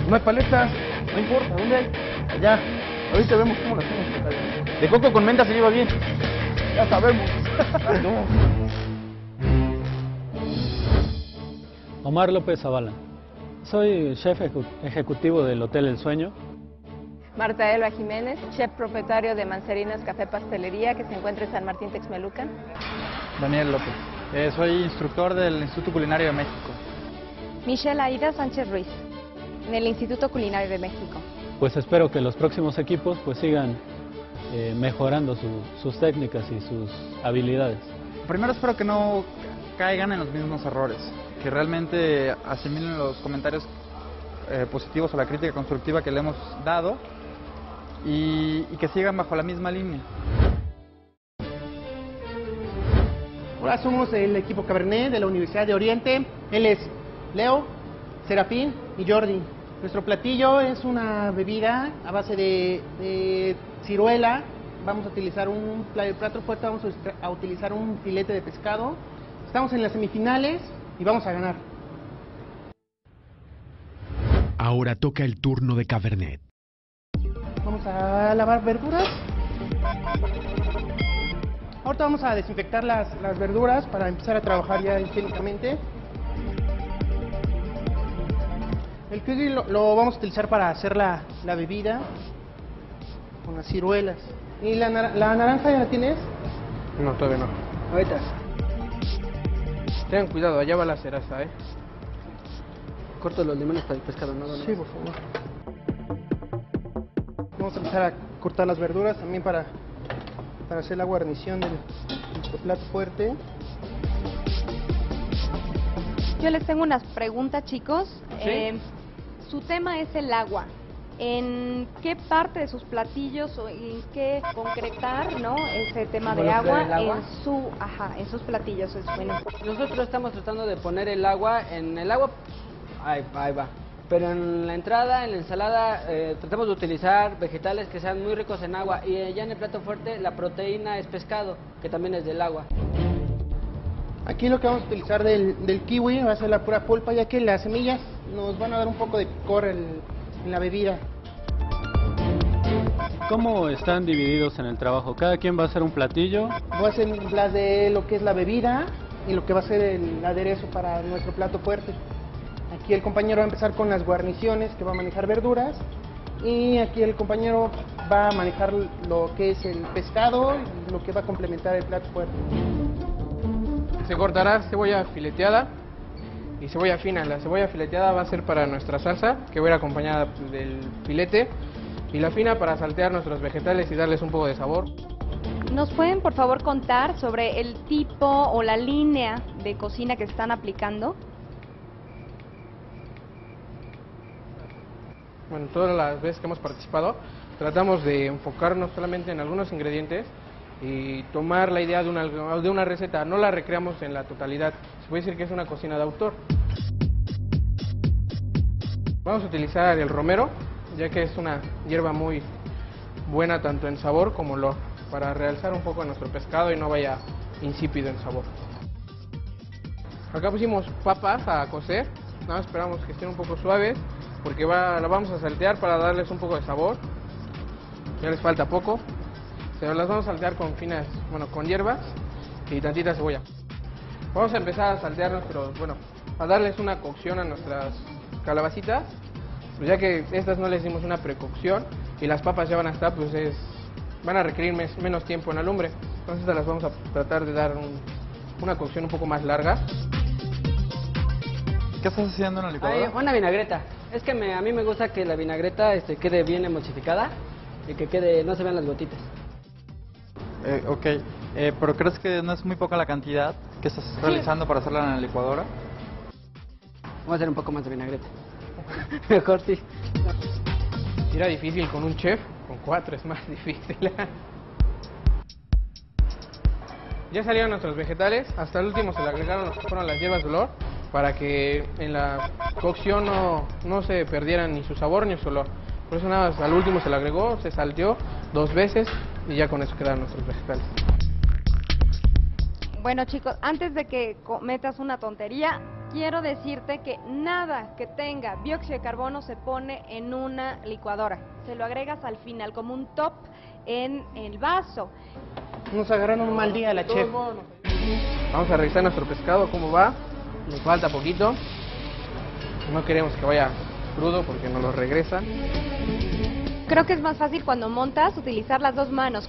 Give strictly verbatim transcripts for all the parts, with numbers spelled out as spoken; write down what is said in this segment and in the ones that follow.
No hay paletas. No importa, ¿dónde hay? Allá. Ahorita vemos cómo las hacemos. De coco con menta se lleva bien. Ya sabemos. No. Omar López Zavala. Soy chef ejecu- ejecutivo del Hotel El Sueño. Marta Elba Jiménez, chef propietario de Mancerinas Café Pastelería, que se encuentra en San Martín Texmelucan. Daniel López. Eh, soy instructor del Instituto Culinario de México. Michelle Aida Sánchez Ruiz, en el Instituto Culinario de México. Pues espero que los próximos equipos pues sigan eh, mejorando su- sus técnicas y sus habilidades. Primero espero que no caigan en los mismos errores, que realmente asimilen los comentarios eh, positivos o la crítica constructiva que le hemos dado y, y que sigan bajo la misma línea. Ahora somos el equipo Cabernet de la Universidad de Oriente. Él es Leo, Serafín y Jordi. Nuestro platillo es una bebida a base de, de ciruela. Vamos a utilizar un plato fuerte, vamos a utilizar un filete de pescado. Estamos en las semifinales y vamos a ganar. Ahora toca el turno de Cabernet. Vamos a lavar verduras. Ahorita vamos a desinfectar las, las verduras para empezar a trabajar ya higiénicamente. El kiwi lo, lo vamos a utilizar para hacer la, la bebida con las ciruelas. ¿Y la, nar la naranja ya la tienes? No, todavía no. Ahorita. Tengan cuidado, allá va la ceraza, ¿eh? Corto los limones para el pescado, ¿no? Sí, por favor. Vamos a empezar a cortar las verduras también para, para hacer la guarnición del nuestro plato fuerte. Yo les tengo unas preguntas, chicos. ¿Sí? Eh, su tema es el agua. ¿En qué parte de sus platillos o en qué concretar, no, ese tema de agua, ¿Involucrar el agua? en su, ajá, en sus platillos? Es bueno. Nosotros estamos tratando de poner el agua en el agua, ahí, ahí va. Pero en la entrada, en la ensalada, eh, tratamos de utilizar vegetales que sean muy ricos en agua. Y eh, ya en el plato fuerte, la proteína es pescado, que también es del agua. Aquí lo que vamos a utilizar del, del kiwi va a ser la pura pulpa, ya que las semillas nos van a dar un poco de picor en, en la bebida. ¿Cómo están divididos en el trabajo? ¿Cada quien va a hacer un platillo? Voy a hacer las de lo que es la bebida y lo que va a ser el aderezo para nuestro plato fuerte. Aquí el compañero va a empezar con las guarniciones, que va a manejar verduras, y aquí el compañero va a manejar lo que es el pescado y lo que va a complementar el plato fuerte. Se cortará cebolla fileteada y cebolla fina. La cebolla fileteada va a ser para nuestra salsa, que va a ir acompañada del filete, y la fina para saltear nuestros vegetales y darles un poco de sabor. ¿Nos pueden, por favor, contar sobre el tipo o la línea de cocina que están aplicando? Bueno, todas las veces que hemos participado, tratamos de enfocarnos solamente en algunos ingredientes y tomar la idea de una, de una receta, no la recreamos en la totalidad. Se puede decir que es una cocina de autor. Vamos a utilizar el romero, ya que es una hierba muy buena tanto en sabor como olor, para realzar un poco a nuestro pescado y no vaya insípido en sabor. Acá pusimos papas a cocer, nada más esperamos que estén un poco suaves, porque va, la vamos a saltear para darles un poco de sabor. Ya les falta poco. Se las vamos a saltear con finas, bueno, con hierbas y tantita cebolla. Vamos a empezar a saltear nuestros, bueno, a darles una cocción a nuestras calabacitas, pues ya que estas no les dimos una precocción y las papas ya van a estar, pues es, van a requerir mes, menos tiempo en la lumbre. Entonces estas las vamos a tratar de dar un, una cocción un poco más larga. ¿Qué estás haciendo en la licuadora? Ay, una vinagreta. Es que me, a mí me gusta que la vinagreta este, quede bien emulsificada y que quede, no se vean las gotitas. Eh, ok, eh, pero ¿crees que no es muy poca la cantidad que estás Sí. realizando para hacerla en la licuadora? Voy a hacer un poco más de vinagreta. Mejor sí. Si era difícil con un chef, con cuatro es más difícil. Ya salieron nuestros vegetales, hasta el último se le agregaron lo que fueron las hierbas de olor, para que en la cocción no, no se perdieran ni su sabor ni su olor. Por eso nada más al último se le agregó, se salteó dos veces y ya con eso quedaron nuestros vegetales. Bueno, chicos, antes de que cometas una tontería, quiero decirte que nada que tenga dióxido de carbono se pone en una licuadora. Se lo agregas al final como un top en el vaso. Nos agarraron un mal día la chef. Vamos a revisar nuestro pescado, cómo va. Nos falta poquito. No queremos que vaya crudo porque nos lo regresan. Creo que es más fácil cuando montas utilizar las dos manos.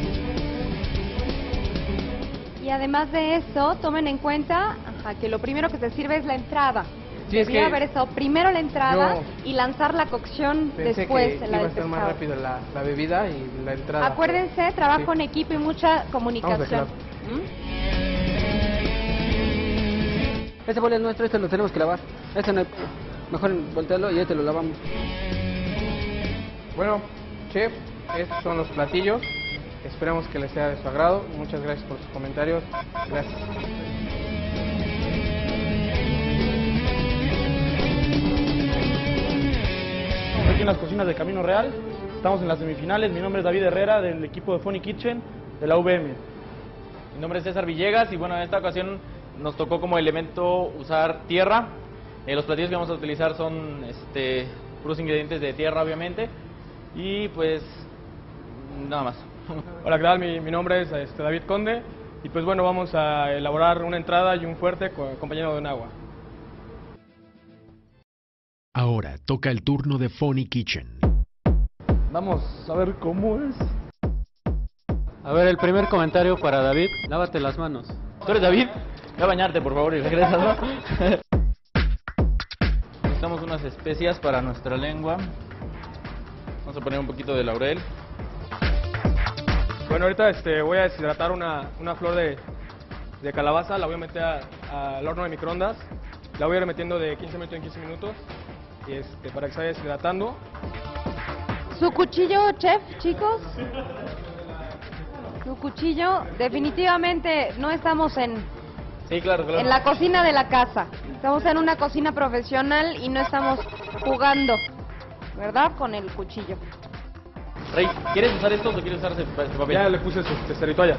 Y además de eso, tomen en cuenta ajá, que lo primero que se sirve es la entrada. Sí, es Debería que haber estado primero la entrada yo y lanzar la cocción pensé después que de iba la a del estar más pescado. rápido la, la bebida y la entrada. Acuérdense, trabajo Sí. en equipo y mucha Vamos a comunicación. claro. ¿Mm? Este bol es nuestro, este lo tenemos que lavar. Este no hay... Mejor voltearlo y este lo lavamos. Bueno, chef, estos son los platillos. Esperamos que les sea de su agrado. Muchas gracias por sus comentarios. Gracias. Aquí en las cocinas de Camino Real, estamos en las semifinales. Mi nombre es David Herrera, del equipo de Funny Kitchen de la U V M. Mi nombre es César Villegas y bueno, en esta ocasión nos tocó como elemento usar tierra. Eh, los platillos que vamos a utilizar son este, puros ingredientes de tierra, obviamente, y pues nada más. Hola, ¿qué tal? Mi, mi nombre es este, David Conde y pues bueno, vamos a elaborar una entrada y un fuerte co- acompañado de un agua. Ahora toca el turno de Funny Kitchen. Vamos a ver cómo es. A ver, el primer comentario para David. Lávate las manos. ¿Tú eres David? Ve a bañarte, por favor, y regresa, ¿no? Necesitamos unas especias para nuestra lengua. Vamos a poner un poquito de laurel. Bueno, ahorita este, voy a deshidratar una, una flor de, de calabaza, la voy a meter a- al horno de microondas, la voy a ir metiendo de quince minutos en quince minutos y este, para que se vaya deshidratando. Su cuchillo, chef, chicos. Su cuchillo, definitivamente no estamos en, Sí, claro, claro. en la cocina de la casa. Estamos en una cocina profesional y no estamos jugando, ¿verdad? Con el cuchillo. Rey, ¿quieres usar esto o quieres usar ese, ese papel? Ya le puse su ceseritoalla.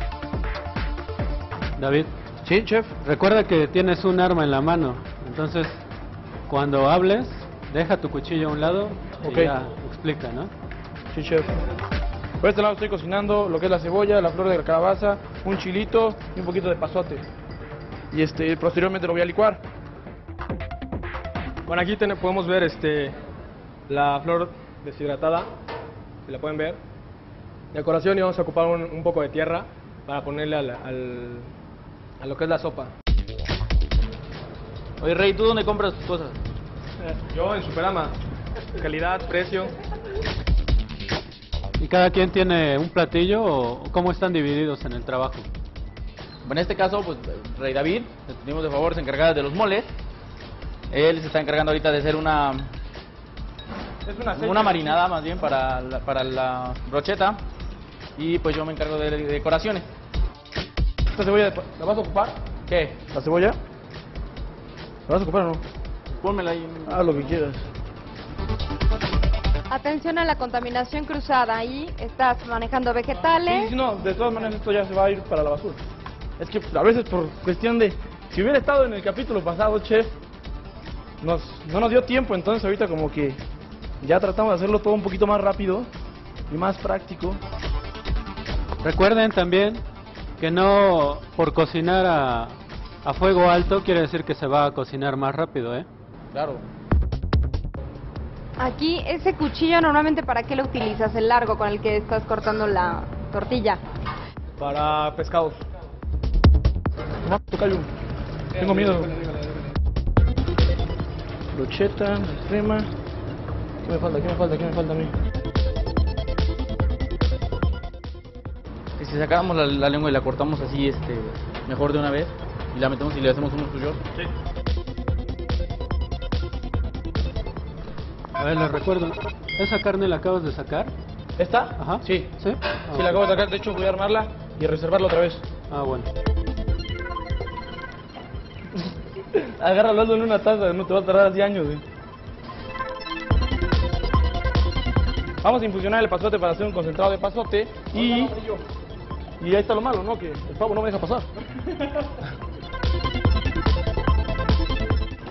David. Sí, chef. Recuerda que tienes un arma en la mano. Entonces, cuando hables, deja tu cuchillo a un lado Ok. y ya explica, ¿no? Sí, chef. Por este lado estoy cocinando lo que es la cebolla, la flor de calabaza, un chilito y un poquito de pasote. Y este posteriormente lo voy a licuar. Bueno, aquí ten- podemos ver este la flor deshidratada, si la pueden ver. De decoración y vamos a ocupar un, un poco de tierra para ponerle al, al- a lo que es la sopa. Oye, Rey, ¿tú dónde compras tus cosas? Yo en Superama, calidad, precio. ¿Y cada quien tiene un platillo o cómo están divididos en el trabajo? En este caso, pues Rey David, le pedimos de favor, se encarga de los moles. Él se está encargando ahorita de hacer una Es una, una marinada más bien para la, para la brocheta. Y pues yo me encargo de, de decoraciones. ¿Esta cebolla la vas a ocupar? ¿Qué? ¿La cebolla? ¿La vas a ocupar o no? Pónmela ahí. Ah, lo que quieras. Atención a la contaminación cruzada. Ahí estás manejando vegetales. Sí, sí, no, de todas maneras esto ya se va a ir para la basura. Es que a veces por cuestión de... Si hubiera estado en el capítulo pasado, chef, nos, no nos dio tiempo, entonces ahorita como que ya tratamos de hacerlo todo un poquito más rápido y más práctico. Recuerden también que no por cocinar a, a fuego alto quiere decir que se va a cocinar más rápido, ¿eh? Claro. Aquí, ese cuchillo normalmente ¿para qué lo utilizas? El largo con el que estás cortando la tortilla. Para pescados. No, tocayo. Tengo miedo. Brocheta, crema. ¿Qué me falta? ¿Qué me falta? ¿Qué me falta a mí? Que si sacamos la, la lengua y la cortamos así, este, mejor de una vez, y la metemos y le hacemos unos tuyos. Sí. A ver, les recuerdo. ¿Esa carne la acabas de sacar? ¿Esta? Ajá. Sí. ¿Sí? Sí, la acabo de sacar. De hecho, voy a armarla y reservarla otra vez. Ah, bueno. Agárralo hazlo en una taza, no te va a tardar así años, güey. Vamos a infusionar el pasote para hacer un concentrado de pasote y... Y ahí está lo malo, ¿no? Que el pavo no me deja pasar.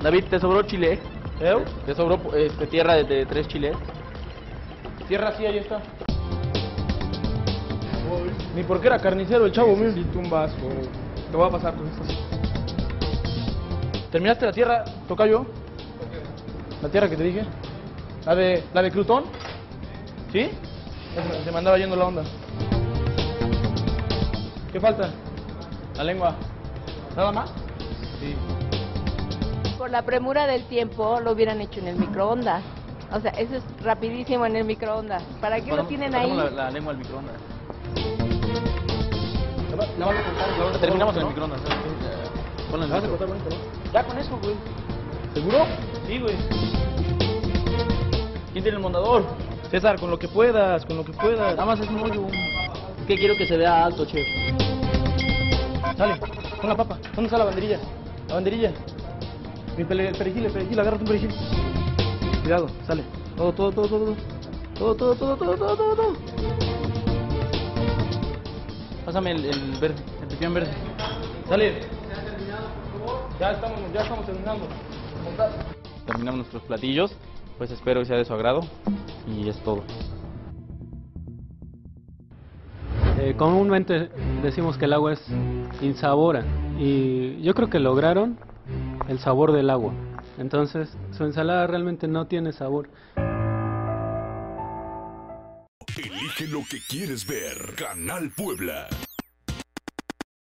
David, ¿te sobró chile? ¿Eh? ¿Te sobró este, tierra de, de tres chiles? Tierra sí, ahí está. Ni porque era carnicero el chavo, mira. Necesito un vaso. Te voy a pasar con esto. ¿Terminaste la tierra, tocayo? ¿La tierra que te dije? ¿La de, la de Crutón? ¿Sí? Se me andaba yendo la onda. ¿Qué falta? La lengua. ¿Nada más? Sí. Por la premura del tiempo lo hubieran hecho en el microondas. O sea, eso es rapidísimo en el microondas. ¿Para qué lo tienen ahí? La, la lengua al microondas. La, la vas a cortar, la vas a Terminamos en el ¿no? microondas. Ponla en La el vas a micro. cortar bonito, ¿no? Ya con eso, güey. ¿Seguro? Sí, güey. ¿Quién tiene el mondador? César, con lo que puedas, con lo que puedas. Nada más es un hoyo. Es que quiero que se vea alto, chef. Sale, con la papa. ¿Dónde está la banderilla? La banderilla. Mi pele, el perejil, el perejil, agárrate un perejil. Cuidado, sale. Todo, todo, todo, todo. Todo, todo, todo, todo, todo, todo, todo. Pásame el, el verde, el pepián verde. Sale. Ya estamos, ya estamos terminando. Terminamos nuestros platillos. Pues espero que sea de su agrado. Y es todo. Eh, comúnmente decimos que el agua es insabora y yo creo que lograron el sabor del agua. Entonces, su ensalada realmente no tiene sabor. Elige lo que quieres ver. Canal Puebla.